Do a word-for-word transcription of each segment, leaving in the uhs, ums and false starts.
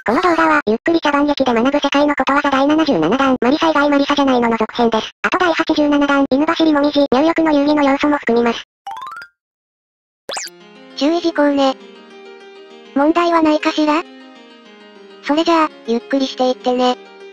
この動画は、ゆっくり茶番劇で学ぶ世界のことわざだいななじゅうななだん、マリサ以外マリサじゃないのの続編です。あとだいはちじゅうななだん、犬走りもみじ、入浴の遊戯の要素も含みます。 注意事項ね。問題はないかしら？それじゃあ、ゆっくりしていってね。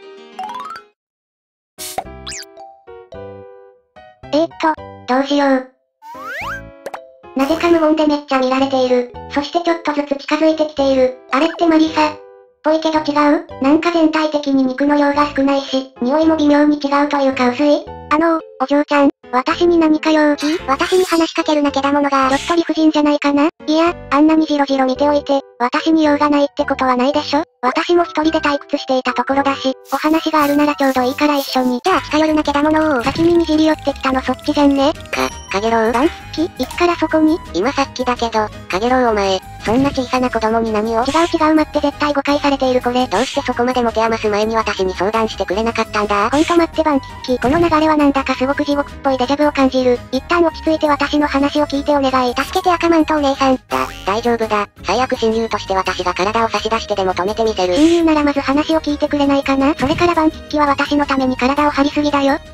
えーっと、どうしよう。なぜか無言でめっちゃ見られている。そしてちょっとずつ近づいてきている。あれってマリサ？ぽいけど違う？なんか全体的に肉の量が少ないし、匂いも微妙に違うというか薄い？あのー、お嬢ちゃん、私に何か用事？私に話しかけるなけだものがちょっと理不尽じゃないかな？いや、あんなにジロジロ見ておいて、私に用がないってことはないでしょ？私も一人で退屈していたところだし、お話があるならちょうどいいから一緒に。じゃあ近寄るなけだものを先ににじり寄ってきたのそっちじゃんね。 か、かげろう？ バンキいつからそこに？ 今さっきだけど、かげろうお前、そんな小さな子供に何を？ 違う違う待って絶対誤解されているこれ。 どうしてそこまで持て余す前に私に相談してくれなかったんだ？ ほんと待ってバンキッキ、この流れはなんだかすごく地獄っぽいデジャブを感じる。一旦落ち着いて私の話を聞いてお願い。助けて赤マンとお姉さん。 だ、大丈夫だ。最悪親友として私が体を差し出してでも止めてみせる。 親友ならまず話を聞いてくれないかな？それからバンキッキは私のために体を張りすぎだよ。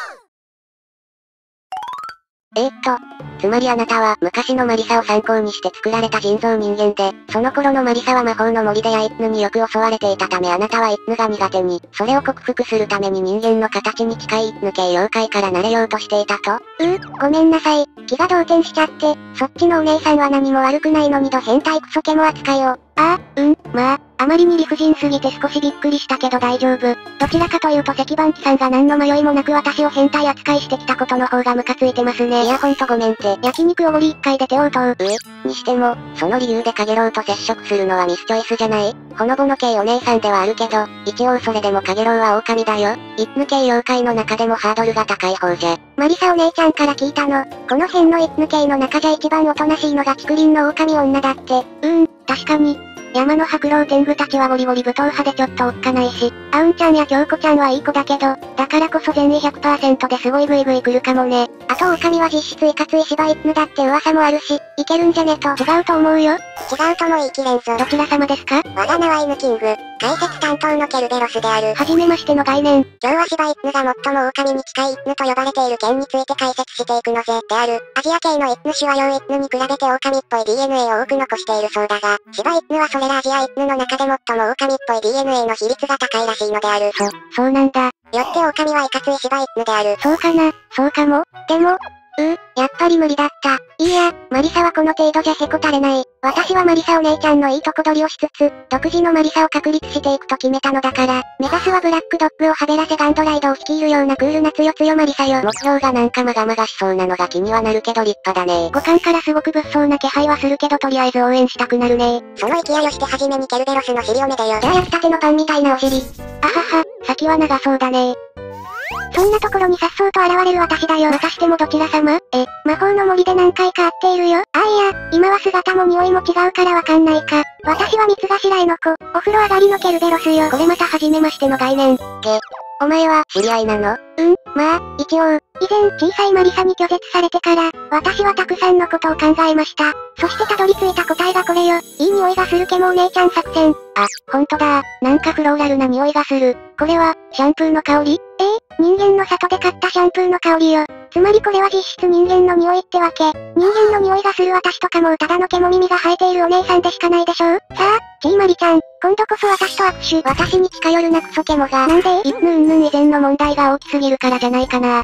えーっと、つまりあなたは昔のマリサを参考にして作られた人造人間で、その頃のマリサは魔法の森でヤイッヌによく襲われていたためあなたはイッヌが苦手に、それを克服するために人間の形に近いイッヌ系妖怪から慣れようとしていたと？ うー、ごめんなさい。気が動転しちゃって、そっちのお姉さんは何も悪くないのにド変態クソケモ扱いを。ああ、うん、まあ、あまりに理不尽すぎて少しびっくりしたけど大丈夫。どちらかというと石板機さんが何の迷いもなく私を変態扱いしてきたことの方がムカついてますね。 いやほんとごめんって。 焼肉おごり一回で手を打とう。 うえ、にしても、その理由でカゲロウと接触するのはミスチョイスじゃない？ほのぼの系お姉さんではあるけど、一応それでもカゲロウは狼だよ。イッヌ系妖怪の中でもハードルが高い方じゃ。 マリサお姉ちゃんから聞いたの。この辺のイッヌ系の中じゃ一番おとなしいのが竹林の狼女だって。うーん、確かに。山の白老天狗たちはゴリゴリ武闘派でちょっとおっかないし、アウンちゃんや京子ちゃんはいい子だけど、だからこそ善意 ひゃくパーセント ですごいグイグイ来るかもね。あと狼は実質いかつい柴イッヌだって噂もあるし、いけるんじゃねと。違うと思うよ。 違うとも言い切れんぞ。 どちら様ですか？ 我が名はイヌキング、解説担当のケルベロスである。 はじめましての概念。 今日は柴イッヌが最も狼に近いイッヌと呼ばれている件について解説していくのぜ。である。アジア系のイッヌ種はヨウイッヌに比べて狼っぽい ディーエヌエー を多く残しているそうだが、柴イッヌはそれらアジアイッヌの中で最も狼っぽい ディーエヌエー の比率が高いらしいのである。 そ、そうなんだ。 よって狼はいかつい柴イッヌである。 そうかな、そうかも。でも、うー、やっぱり無理だった。いいや、マリサはこの程度じゃへこたれない。私はマリサお姉ちゃんのいいとこ取りをしつつ、独自のマリサを確立していくと決めたのだから、目指すはブラックドッグをはべらせガンドライドを率いるようなクールなつよつよマリサよ。 目標がなんかまがまがしそうなのが気にはなるけど立派だね。 五感からすごく物騒な気配はするけどとりあえず応援したくなるね。 その勢いをしてはじめにケルベロスの尻をめでよ。 じゃあ焼きたてのパンみたいなお尻。あはは、先は長そうだね。そんなところに颯爽と現れる私だよ。またしてもどちら様？え、魔法の森で何回か会っているよ。あいや、今は姿も匂いも違うからわかんないか。私は三つ頭絵の子、お風呂上がりのケルベロスよ。これまた初めましての概念。 げ、 お前は、 知り合いなの？ うん、まあ、一応、以前小さいマリサに拒絶されてから、私はたくさんのことを考えました。そしてたどり着いた答えがこれよ。いい匂いがするけもお姉ちゃん作戦。あ、ほんとだ。なんかフローラルな匂いがする。これは、シャンプーの香り？えー、人間の里で買ったシャンプーの香りよ。つまりこれは実質人間の匂いってわけ。人間の匂いがする私とかもうただの毛も耳が生えているお姉さんでしかないでしょう。さあ、ちーまりちゃん、今度こそ私と握手。私に近寄るなクソケモが。なんでイッヌンヌン以前の問題が大きすぎるからじゃないかな。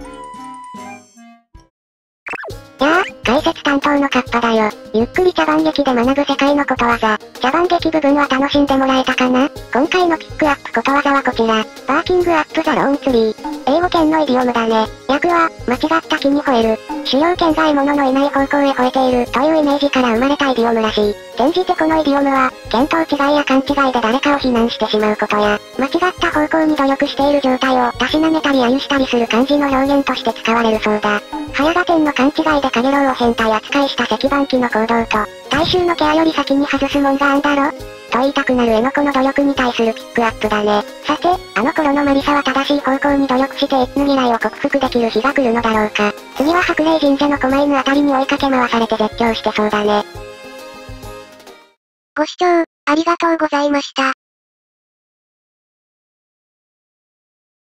やあ、解説担当のカッパだよ。ゆっくり茶番劇で学ぶ世界のことわざ。茶番劇部分は楽しんでもらえたかな？今回のピックアップことわざはこちら。バーキングアップザローンツリー。英語圏のイディオムだね。訳は、間違った木に吠える。狩猟権が獲物のいない方向へ吠えているというイメージから生まれたイディオムらしい。転じてこのイディオムは、見当違いや勘違いで誰かを非難してしまうことや、間違った方向に努力している状態をたしなめたり揶揄したりする感じの表現として使われるそうだ。早合点の勘違いでカゲロウを変態扱いした石板機の行動と、大衆のケアより先に外すもんがあんだろと言いたくなる絵の子の努力に対するピックアップだね。さて、あの頃のマリサは正しい方向に努力してイッヌ嫌いを克服できる日が来るのだろうか。次は白霊神社の狛犬あたりに追いかけ回されて絶叫してそうだね。 ご視聴、ありがとうございました。